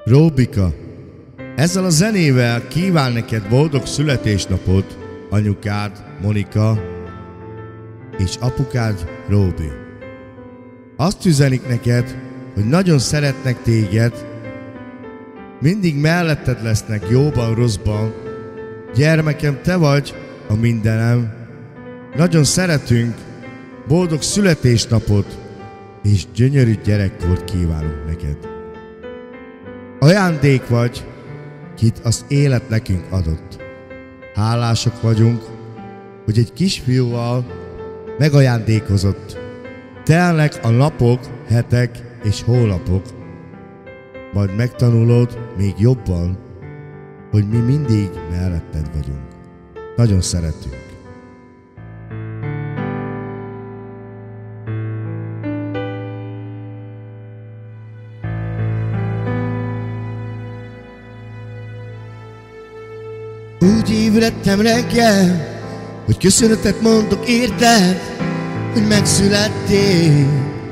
Róbika, ezzel a zenével kíván neked boldog születésnapot anyukád, Monika, és apukád, Róbi. Azt üzenik neked, hogy nagyon szeretnek téged, mindig melletted lesznek jóban, rosszban. Gyermekem, te vagy a mindenem. Nagyon szeretünk, boldog születésnapot és gyönyörű gyerekkort kívánunk neked. Ajándék vagy, kit az élet nekünk adott. Hálásak vagyunk, hogy egy kisfiúval megajándékozott. Telnek a napok, hetek és hónapok, majd megtanulod még jobban, hogy mi mindig melletted vagyunk. Nagyon szeretünk. Úgy ébredtem reggel, hogy köszönetet mondok érted, hogy megszülettél.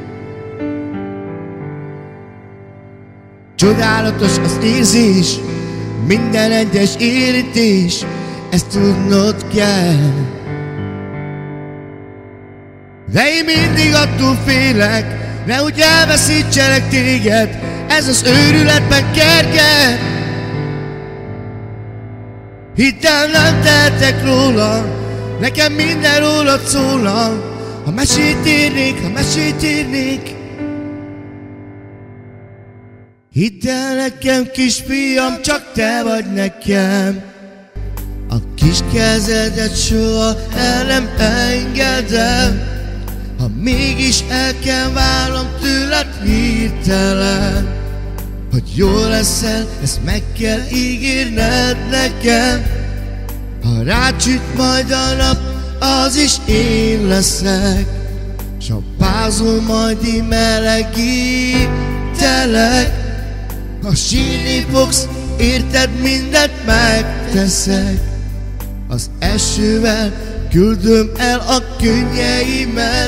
Csodálatos az érzés, minden egyes érintés, ezt tudnod kell. De én mindig attól félek, nehogy elveszítselek téged, ez az őrületben kerget. Hidd el, nem tehetek róla, nekem minden rólad szólna. Ha mesét írnék, hidd el nekem, kisfiam, csak te vagy nekem. A kis kezedet soha el nem engedem, ha mégis el kell válnom tőled hirtelen. Hogy jól leszel, ezt meg kell ígérned nekem. Ha rácsüt majd a nap, az is én leszek, s a pázol majd én melegítelek. Ha sírni fogsz, érted, mindent megteszek. Az esővel küldöm el a könnyeimet.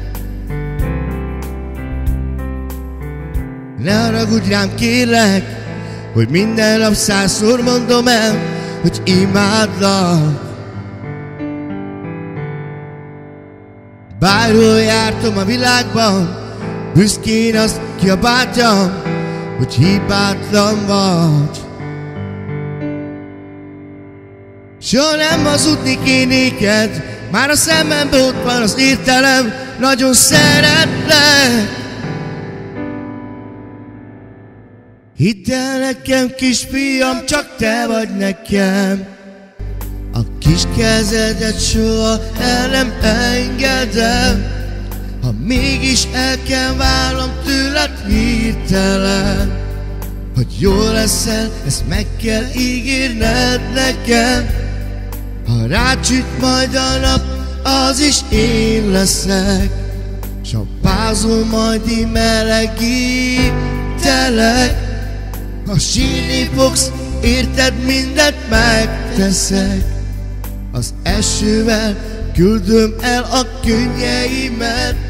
Ne haragudj rám, kérlek, hogy minden nap 100-szor mondom el, hogy imádlak. Bárhol jártam a világban, büszkén azt kiabáltam, hogy hibátlan vagy. Soha nem hazudni kéne néked, már a szememben ott van az értelem, nagyon szeretlek. Hidd el nekem, kisfiam, csak te vagy nekem. A kis kezedet soha el nem engedem, ha mégis el kell válnom tőled hirtelen. Hogy jól leszel, ezt meg kell ígérned nekem. Ha rácsüt majd a nap, az is én leszek, s a pázol majd én melegítelek. Ha sírni fogsz, érted, mindent megteszek. Az esővel küldöm el a könnyeimet.